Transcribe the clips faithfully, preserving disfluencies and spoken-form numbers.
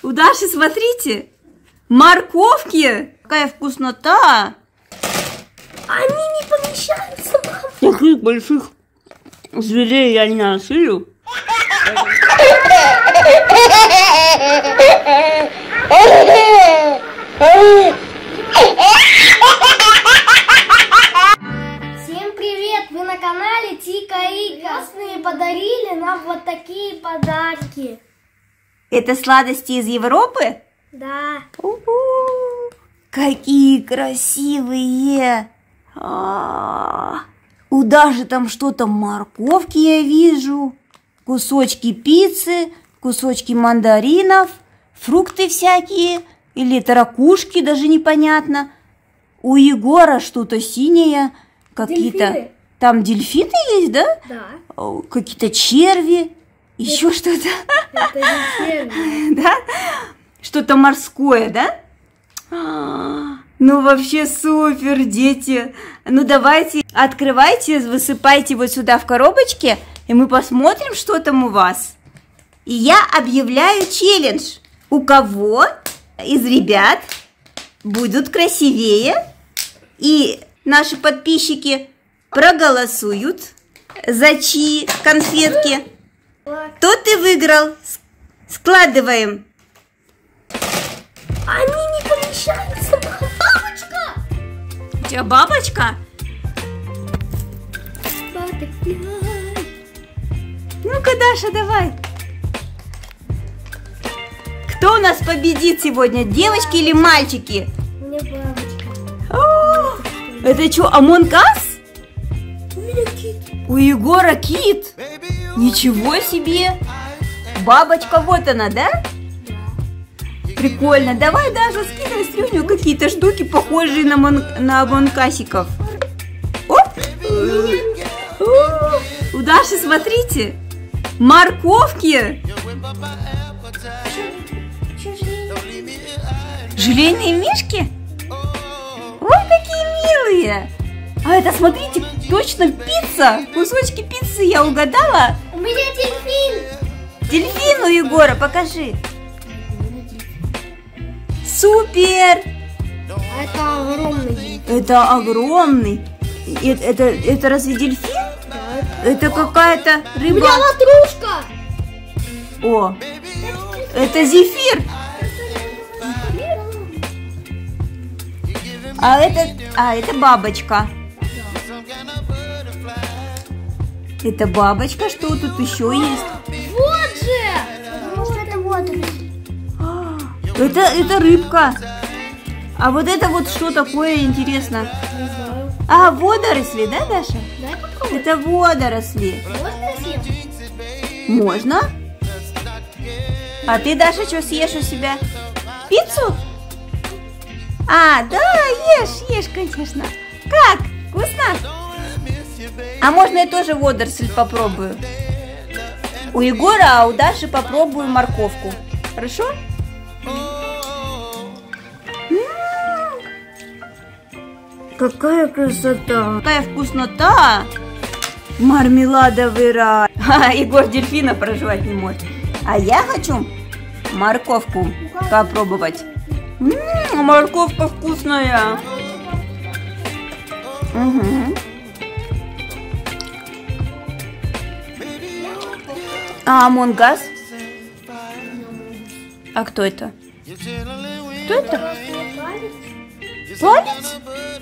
У Даши, смотрите, морковки. Какая вкуснота. Они не помещаются, мам. Таких больших зверей я не насылю. Всем привет! Вы на канале Тика Ика. Красные подарили нам вот такие подарки. Это сладости из Европы? Да. У-у-у, какие красивые! А-а-а. У Даши там что-то морковки я вижу, кусочки пиццы, кусочки мандаринов, фрукты всякие, или это ракушки, даже непонятно. У Егора что-то синее, какие-то... Там дельфины есть, да? Да. Какие-то черви, еще что-то. Это не черви. Да? Что-то морское, да? А, ну вообще супер, дети. Ну давайте, открывайте, высыпайте вот сюда в коробочке, и мы посмотрим, что там у вас. И я объявляю челлендж. У кого из ребят будут красивее, и наши подписчики проголосуют за чьи конфетки. Тот и выиграл. Складываем. Они не помещаются, мам. Бабочка! У тебя бабочка? Ну-ка, Даша, давай. Кто у нас победит сегодня, девочки или мальчики? У меня бабочка. О, это что, Among Us? У меня кит. У Егора кит. Ничего себе. Бабочка, вот она, да? Прикольно. Давай даже скидывай стрюню какие-то штуки, похожие на, мон... на амонкасиков. Оп! О, у Даши, смотрите, морковки. Желейные мишки? Ой, какие милые. А это, смотрите, точно пицца. Кусочки пиццы я угадала. У меня дельфин. Дельфин у Егора, покажи. Супер! Это огромный. Это огромный. Это, это, это разве дельфин? Да. Это какая-то У рыба. меня ватрушка. О, это зефир. А это, а это бабочка. Это бабочка, что тут еще есть? Вот же! Вот это водоросль. Это, это рыбка. А вот это вот что такое, интересно? Не знаю. А, водоросли, да, Даша? Дай попробуй. Это водоросли. Можно съесть? Можно? А ты, Даша, что съешь у себя? Пиццу? А, да, ешь, ешь, конечно. Как? Вкусно? А можно я тоже водоросль попробую? У Егора, а у Даши попробую морковку. Хорошо? Какая красота! Какая вкуснота! Мармеладовый рай! А, Егор дельфина проживать не может. А я хочу морковку попробовать. М-м, морковка вкусная. Угу. А Among Us? А кто это? Кто это? Палец?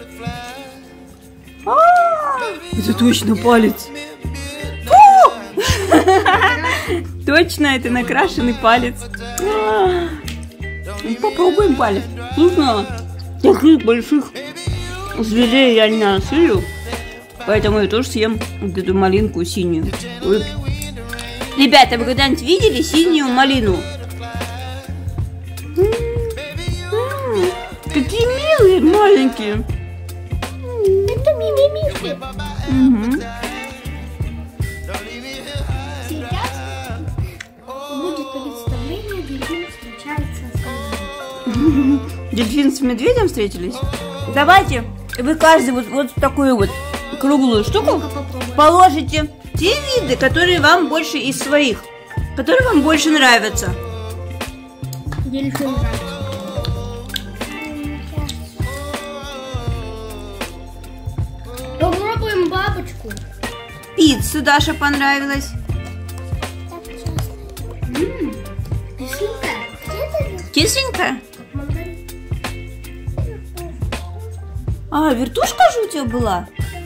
А, это точно палец. Фу! Точно, это накрашенный палец. А, попробуем палец. Вкусно. Таких больших зверей я не насылю, поэтому я тоже съем вот эту малинку синюю. Ой. Ребята, вы когда-нибудь видели синюю малину? М-м-м, какие милые маленькие. Это мимимишки. Угу. Сейчас будет представление, дельфин встречается с медведем. Дельфин с медведем встретились? Давайте вы каждый вот, вот такую вот круглую штуку положите те виды, которые вам больше из своих, которые вам больше нравятся. Дельфин нравится. Попробуем бабочку. Пиццу Даша понравилась. Ммм, кисленькая. Кисленькая? Как мандарин. А, вертушка же у тебя была?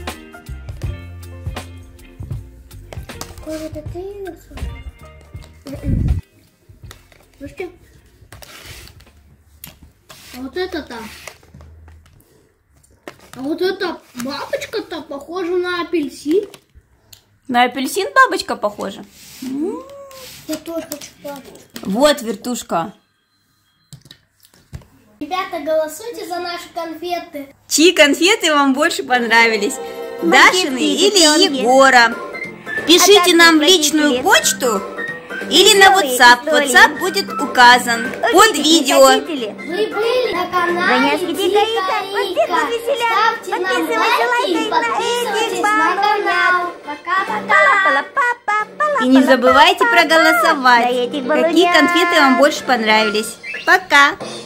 Может, это ты? Слушайте. А вот это-то. А вот эта бабочка-то похожа на апельсин. На апельсин бабочка похожа? Я тоже хочу бабочку. Вот вертушка. Ребята, голосуйте за наши конфеты. Чьи конфеты вам больше понравились? Дашины или Егора? Пишите нам в личную почту или на WhatsApp. WhatsApp будет указан под видео. Вы были на канале Тика Ика. Ставьте нам лайки и подписывайтесь на канал. Пока-пока. И не забывайте проголосовать, какие конфеты вам больше понравились. Пока!